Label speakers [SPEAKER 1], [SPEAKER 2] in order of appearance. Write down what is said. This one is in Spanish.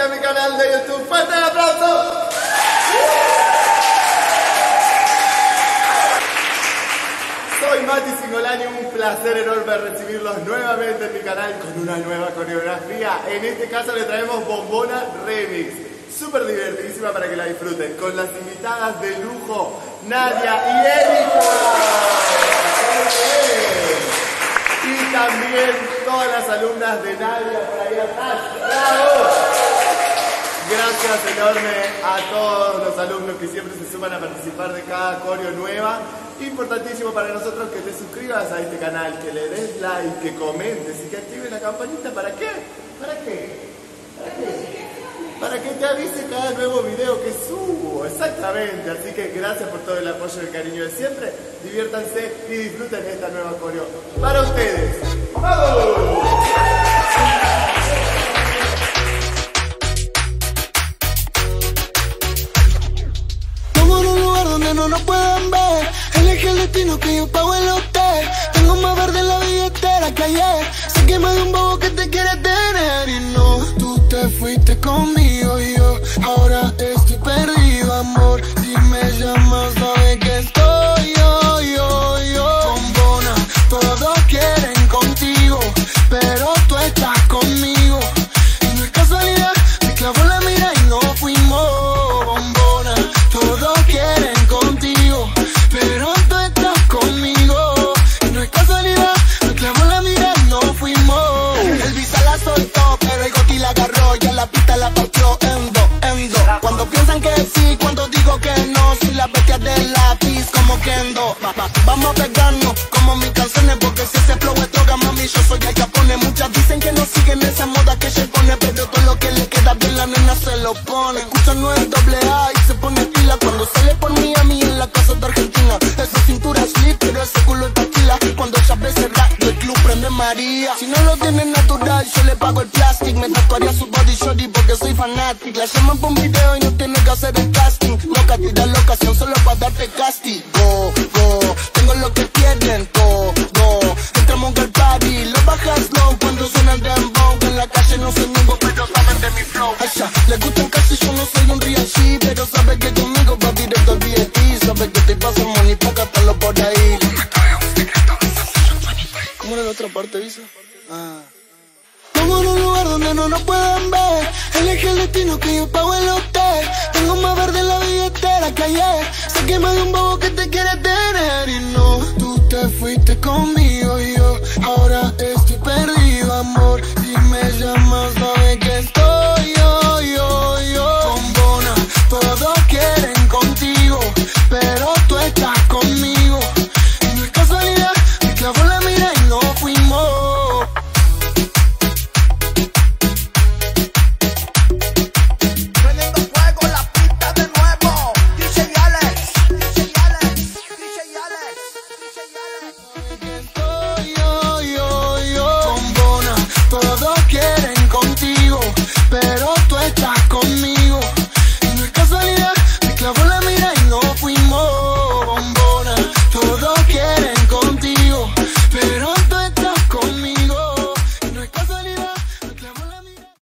[SPEAKER 1] a mi canal de YouTube. ¡Fuerte el aplauso! Soy Mati Cingolani, un placer enorme recibirlos nuevamente en mi canal con una nueva coreografía. En este caso le traemos Bombona Remix. Súper divertidísima para que la disfruten, con las invitadas de lujo, Nadia y Erika. Y también todas las alumnas de Nadia por ahí atrás. ¡Bravo! Gracias enorme a todos los alumnos que siempre se suman a participar de cada coreo nueva. Importantísimo para nosotros que te suscribas a este canal, que le des like, que comentes y que actives la campanita. ¿Para qué? ¿Para qué? ¿Para qué? Para que te avise cada nuevo video que subo. Exactamente. Así que gracias por todo el apoyo y el cariño de siempre. Diviértanse y disfruten esta nueva coreo para ustedes. ¡Vamos!
[SPEAKER 2] No nos pueden ver, elige el destino que yo pago el hotel. Tengo más verde en la billetera que ayer. Sé que me de un bobo que te quiere tener. Y no, tú te fuiste conmigo y yo ahora estoy perdido, amor. Si me llamas sabes que estoy yo. Bombona, todos quieren contigo, pero tú estás conmigo. Y no es casualidad, me clavó la mira y no fuimos. Bombona, todos quieren contigo, pero tú estás conmigo. Y no es casualidad, nos clavó la mira y no fuimos. El visa la soltó, pero el goti la agarró. Ya la pista la partió en dos. Cuando piensan que sí, cuando digo que no, soy la bestia del lápiz como Kendo. Vamos a pegarnos como mis canciones, porque si ese flow es droga, mami, yo soy el Capone. Muchas dicen que no siguen esa moda que se pone, pero todo lo que le queda bien la nena se lo pone. Escucha no es doble A y se pone pila cuando sale por Miami en la casa de Argentina. Esa cintura es lit, pero ese culo es tequila. Cuando ella ve cerrar, el club prende María. Si no lo tiene natural, yo le pago el plastic. Me tatuaría su body shorty porque soy fanatic. La llaman por un video y no tiene que hacer el casting. Loca, tira la ocasión solo para darte casting. Go, tengo lo que quieren, todo. Entramos al party, lo bajas slow cuando suena el dembow. En la calle no soy ninguno, pero saben de mi flow. A ella le gustan casi, yo no soy un real shit, pero sabe que conmigo va directo al VIP. Sabe que te pasa money, pócatelo por ahí. ¿Cómo era la otra parte, Visa? Estamos en un lugar donde no nos pueden ver. Elige el destino que yo pago el hotel. Tengo más verde en la billetera que ayer. Sé que me de un bobo que te quiere tener. Y no, tú te fuiste conmigo.